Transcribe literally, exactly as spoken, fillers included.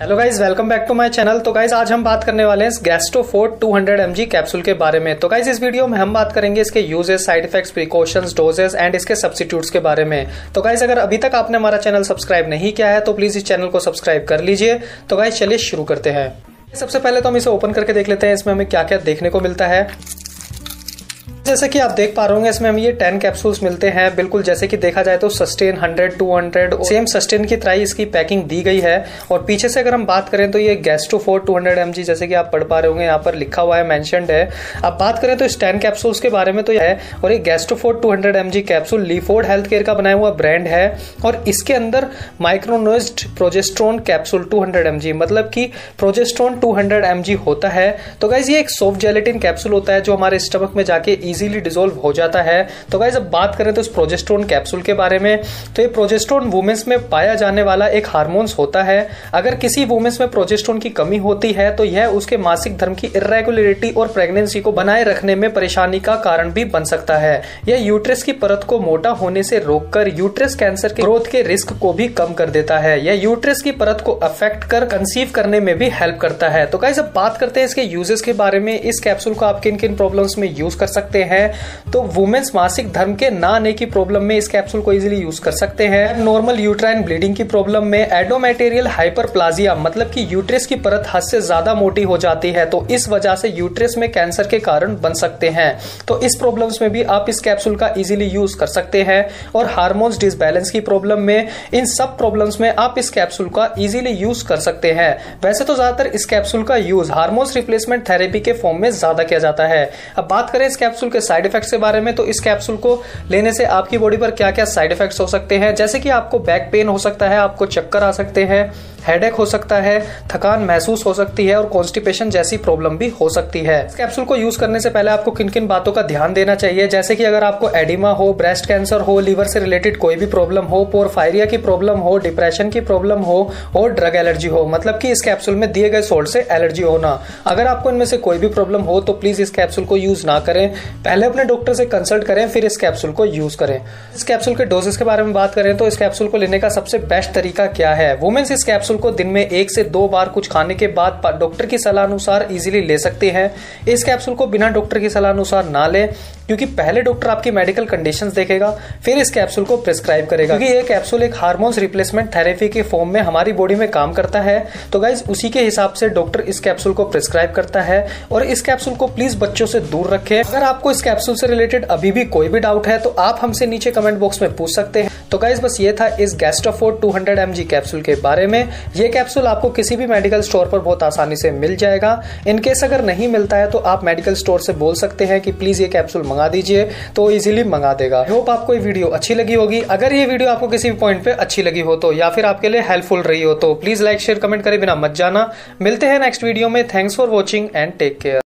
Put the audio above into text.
Hello guys, welcome back to my channel. तो guys आज हम बात करने वाले हैं Gastrofort two hundred M G capsule के बारे में। तो गाइज इस वीडियो में हम बात करेंगे इसके uses, side effects, precautions, doses and इसके सब्स्टिट्यूट्स के बारे में। तो गाइज अगर अभी तक आपने हमारा चैनल सब्सक्राइब नहीं किया है तो प्लीज इस चैनल को सब्सक्राइब कर लीजिए। तो गाइज चलिए शुरू करते हैं। सबसे पहले तो हम इसे ओपन करके देख लेते हैं इसमें हमें क्या क्या देखने को मिलता है। जैसे कि आप देख पा रहे होंगे इसमें हमें ये टेन कैप्सूल्स मिलते हैं। बिल्कुल जैसे कि देखा जाए तो Sustain hundred, two hundred same Sustain की तरह इसकी पैकिंग दी गई है। और पीछे से अगर हम बात करें तो ये Gastrofort two hundred M G जैसे कि आप पढ़ पा रहे होंगे यहाँ पर लिखा हुआ है, मेंशन्ड है। अब बात करें तो इस टेन कैप्सूल्स के बारे में तो यह है। और ये Gastrofort two hundred M G capsule Leeford health care का बनाया हुआ ब्रांड है। और इसके अंदर micronized progesterone capsule two hundred M G मतलब कि progesterone two hundred M G होता है। तो गाइज ये एक सॉफ्ट जेलेटिन कैप्सूल होता है जो हमारे स्टमक में जाके इजीली डिसॉल्व हो जाता है। तो गाइस अब बात करें तो इस प्रोजेस्ट्रोन कैप्सूल के बारे में, तो ये प्रोजेस्ट्रोन वुमेन्स में पाया जाने वाला एक हार्मोन्स होता है। अगर किसी वुमेन्स में प्रोजेस्ट्रोन की कमी होती है तो यह उसके मासिक धर्म की इरेगुलरिटी और प्रेगनेंसी को बनाए रखने में परेशानी का कारण भी बन सकता है। यह यूट्रस की परत को मोटा होने से रोककर यूट्रस कैंसर के ग्रोथ के रिस्क को भी कम कर देता है। यह यूट्रस की परत को अफेक्ट कर कंसीव करने में भी हेल्प करता है। तो गाइस अब बात करते हैं इसके यूजेस के बारे में। इस कैप्सूल को आप किन किन प्रॉब्लम्स में यूज कर सकते हैं। तो वुमेन्स मासिक धर्म के ना आने की प्रॉब्लम में इस कैप्सूल को इजीली यूज कर सकते हैं। नॉर्मल यूट्राइन ब्लीडिंग की प्रॉब्लम में, एडोमेटेरियल हाइपरप्लाजिया मतलब कि यूट्रस की परत हद से ज्यादा मोटी हो जाती है तो इस वजह से यूट्रस में कैंसर के कारण बन सकते हैं। तो इस प्रॉब्लम्स में भी आप इस कैप्सूल का इजीली यूज कर सकते हैं। और हार्मोन्स डिसबैलेंस की प्रॉब्लम में, इन सब प्रॉब्लम्स में आप इस कैप्सूल का इजीली यूज कर सकते हैं। वैसे तो ज्यादातर इस कैप्सूल का यूज हार्मोन्स रिप्लेसमेंट थेरेपी के फॉर्म में ज्यादा किया जाता है। अब बात करें इस कैप्सूल के साइड इफेक्ट्स के बारे में, तो इस कैप्सूल को लेने से आपकी बॉडी पर क्या क्या साइड इफेक्ट्स हो सकते हैं, जैसे कि आपको बैक पेन हो सकता है, आपको चक्कर आ सकते हैं, हेडेक हो सकता है, थकान महसूस हो सकती है और कॉन्स्टिपेशन जैसी प्रॉब्लम भी हो सकती है। इस कैप्सूल को यूज करने से पहले आपको किन किन बातों का ध्यान देना चाहिए, जैसे कि अगर आपको एडिमा हो, ब्रेस्ट कैंसर हो, लीवर से रिलेटेड कोई भी प्रॉब्लम हो, पोरफायरिया की प्रॉब्लम हो, डिप्रेशन की प्रॉब्लम हो और ड्रग एलर्जी हो मतलब कि इस कैप्सूल में दिए गए सोल्ट से एलर्जी होना, अगर आपको इनमें से कोई भी प्रॉब्लम हो तो प्लीज इस कैप्सूल को यूज ना करें। पहले अपने डॉक्टर से कंसल्ट करें फिर इस कैप्सूल को यूज करें। इस कैप्सूल के डोजेस के बारे में बात करें तो इस कैप्सूल को लेने का सबसे बेस्ट तरीका क्या है। वुमेन्स इस कैप्सूल को दिन में एक से दो बार कुछ खाने के बाद डॉक्टर की सलाह अनुसार इजीली ले सकते हैं। इस कैप्सूल को बिना डॉक्टर की सलाह अनुसार ना लें, क्योंकि पहले डॉक्टर आपकी मेडिकल कंडीशंस देखेगा फिर इस कैप्सूल को प्रिस्क्राइब करेगा। क्योंकि ये कैप्सूल एक हार्मोन्स रिप्लेसमेंट थेरेपी के फॉर्म में हमारी बॉडी में काम करता है। तो गाइज उसी के हिसाब से डॉक्टर इस कैप्सूल को प्रिस्क्राइब करता है। और इस कैप्सूल को प्लीज बच्चों से दूर रखें। अगर आपको इस कैप्सूल से रिलेटेड अभी भी कोई भी डाउट है तो आप हमसे नीचे कमेंट बॉक्स में पूछ सकते हैं। तो गाइज बस ये था इस Gastrofort two hundred M G capsule के बारे में। ये कैप्सूल आपको किसी भी मेडिकल स्टोर पर बहुत आसानी से मिल जाएगा। इनकेस अगर नहीं मिलता है तो आप मेडिकल स्टोर से बोल सकते हैं कि प्लीज ये कैप्सूल मंगा दीजिए, तो इजीली मंगा देगा। आई होप आपको ये वीडियो अच्छी लगी होगी। अगर ये वीडियो आपको किसी भी पॉइंट पे अच्छी लगी हो तो या फिर आपके लिए हेल्पफुल रही हो तो प्लीज लाइक शेयर कमेंट करे बिना मत जाना। मिलते हैं नेक्स्ट वीडियो में। Thanks for watching and take care.